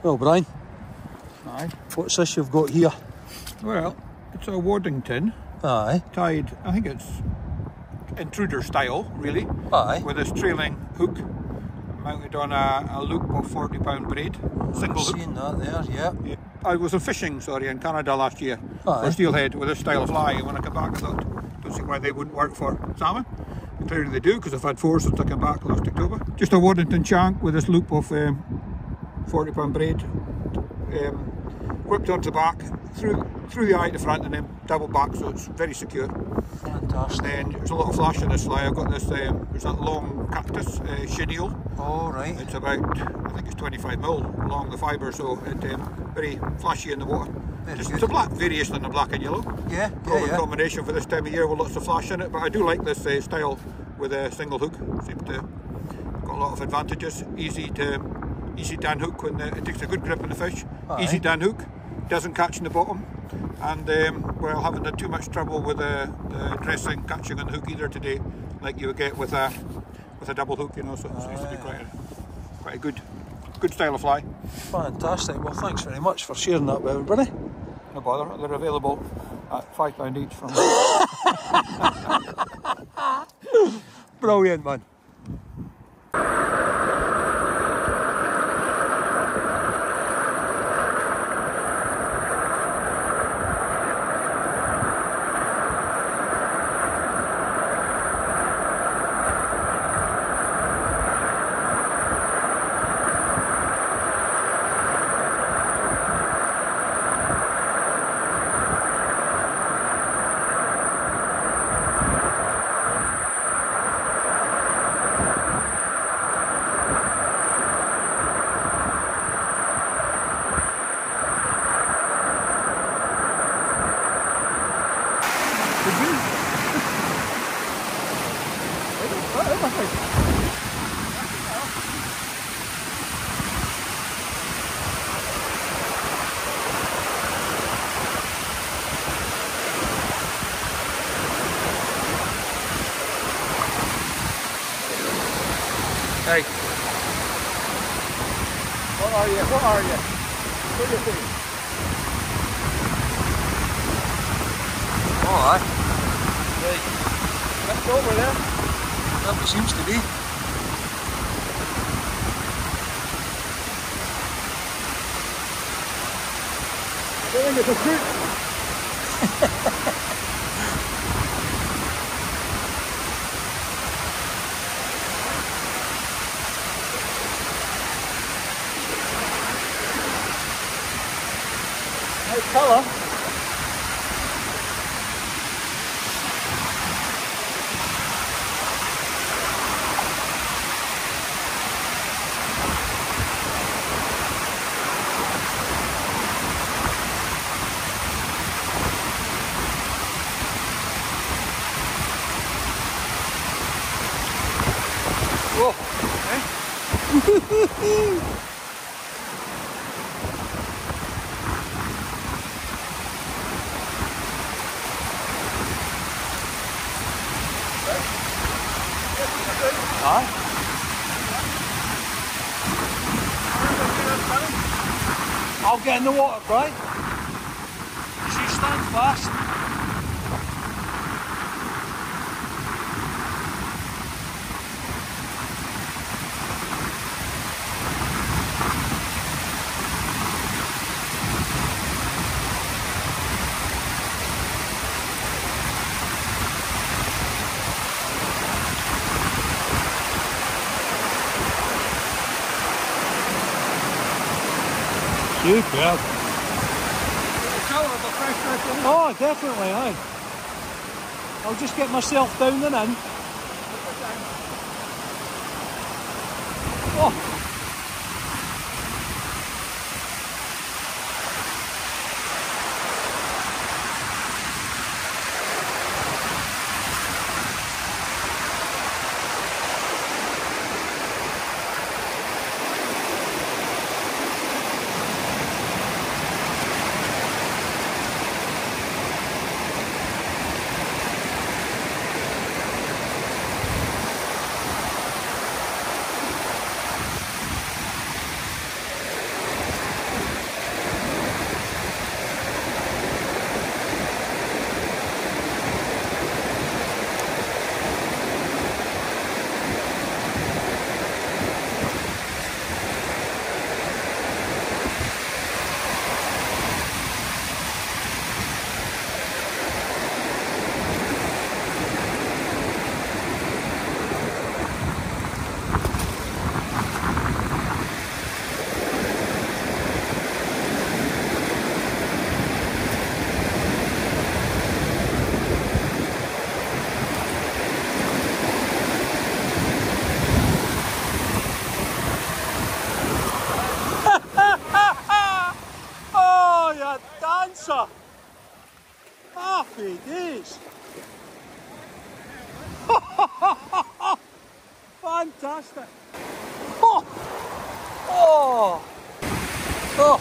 Well, Brian, Aye. what's this you've got here? Well, it's a Waddington. Aye. Tied, I think it's intruder style, really. Aye. With this trailing hook mounted on a loop of 40-pound braid. Single hook. Seen that there, yeah. Yeah. I was fishing, in Canada last year Aye. for steelhead with this style of fly, and when I came back I thought, don't see why they wouldn't work for salmon. And clearly they do, because I've had 4 since I came back last October. Just a Waddington shank with this loop of 40-pound braid, whipped onto the back, through the eye to the front, and then double back, so it's very secure. Fantastic. And there's a lot of flash in this fly. I've got this, there's that long cactus chenille. Oh, right. It's about, I think it's 25 mil along the fibre, so it's very flashy in the water. It's a black variation on the black and yellow. Yeah, Common combination for this time of year with lots of flash in it, but I do like this style with a single hook. Seems to got a lot of advantages. Easy to unhook when it takes a good grip on the fish. Aye. Easy to unhook, doesn't catch in the bottom, and well, haven't had too much trouble with the dressing catching on the hook either today, like you would get with a double hook, you know. So it seems to be quite a good style of fly. Fantastic. Well, thanks very much for sharing that with everybody. No bother. They're available at £5 each from. Brilliant, man. Hey. What are you? What are you? What do you think? Oh, aye. Right. That's over there. That seems to be. I think it's a fruit. Nice colour. Whoa. Aye. I'll get in the water, Brian. Just you stand fast. Superb. Oh, definitely, aye. I'll just get myself down and in. Oh. Oh!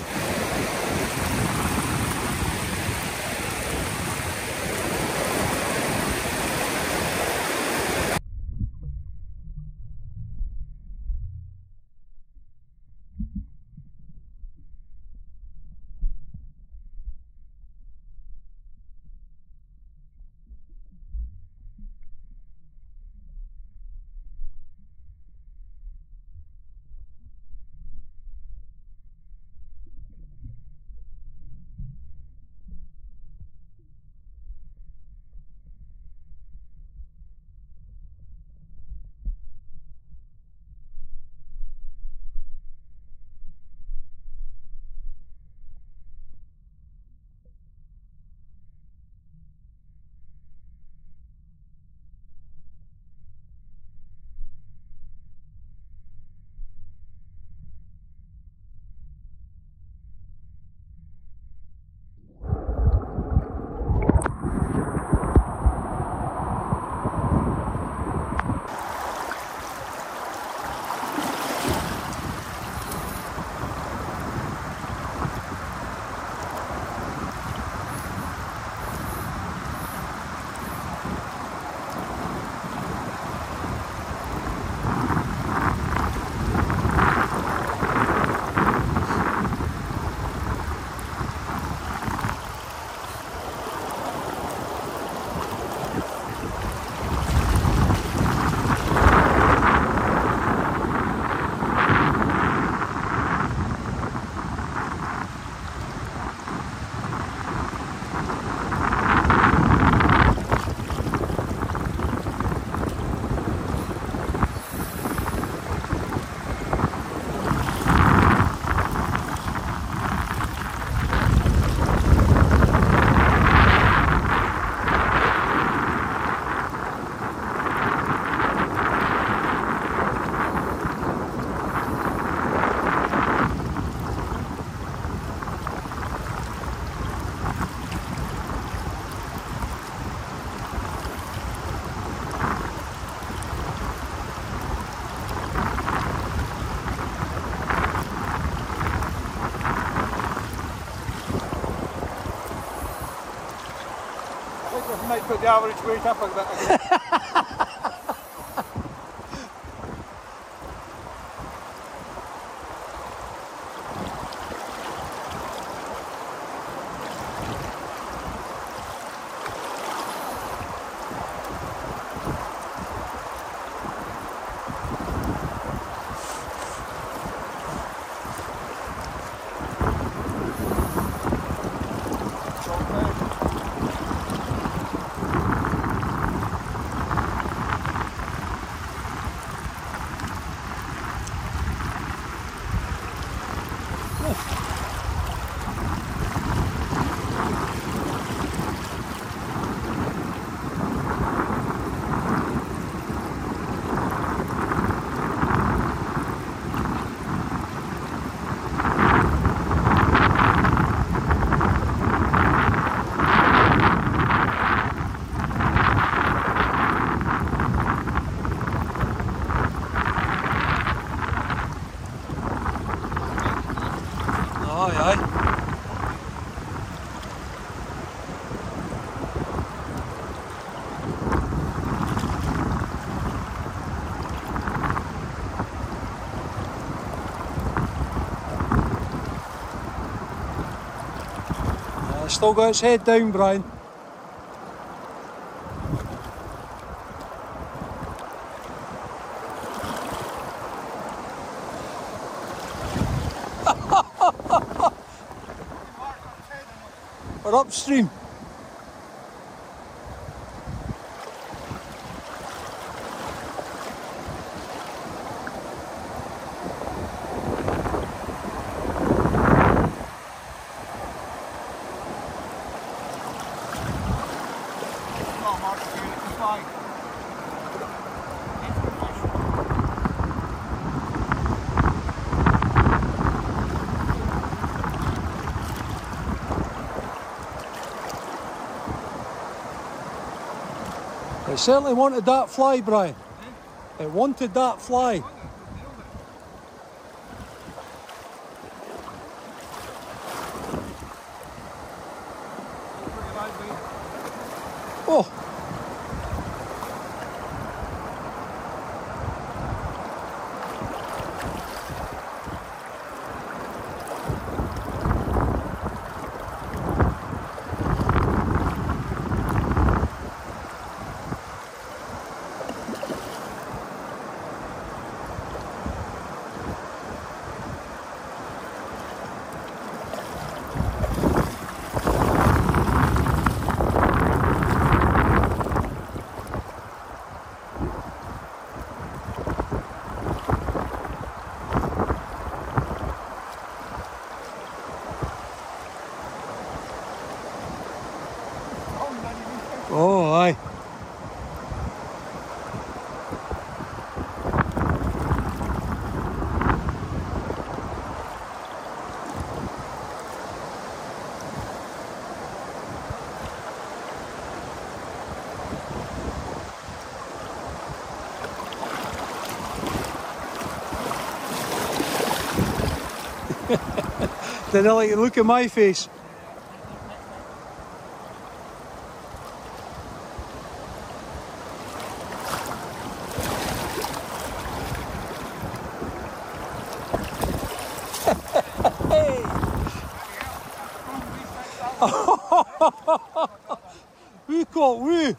I might put the average weight up a bit again. Aye, aye. Still got its head down, Brian. We're upstream. It certainly wanted that fly, Brian. It wanted that fly. Aye. Didn't like the look at my face. We caught woo!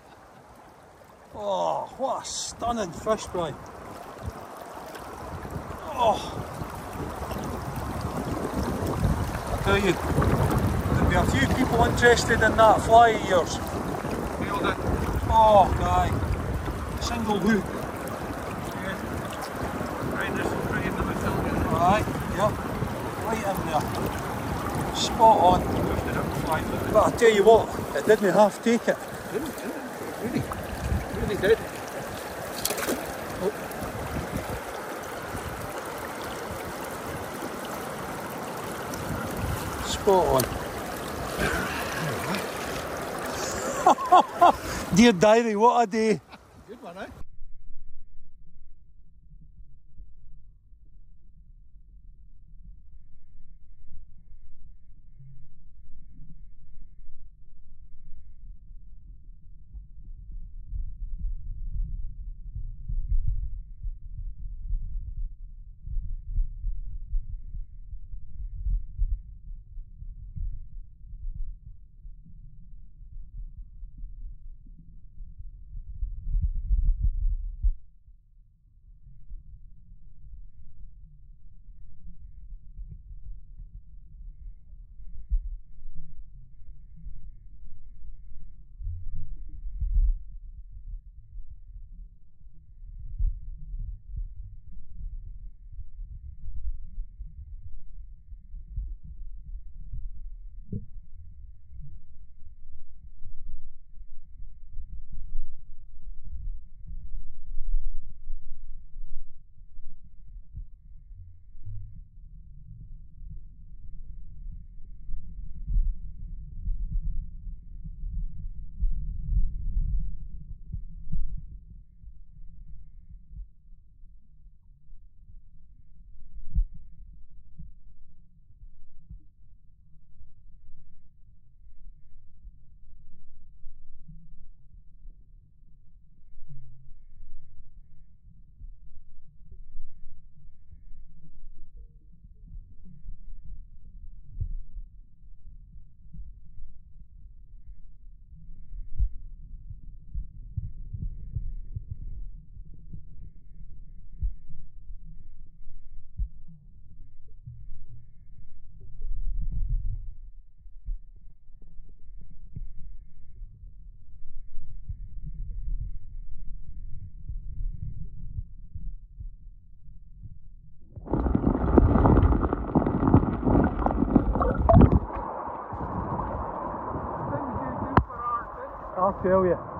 Oh, what a stunning fish fry! Oh, I tell you, there'll be a few people interested in that fly of yours. Nailed it. Oh, guy, single hook. Right in the middle. Alright, yep, right in there. Spot on. But I tell you what, it didn't half take it. Really did. Oh. Spot on. Dear diary, what a day. Good one, eh? I'll tell you.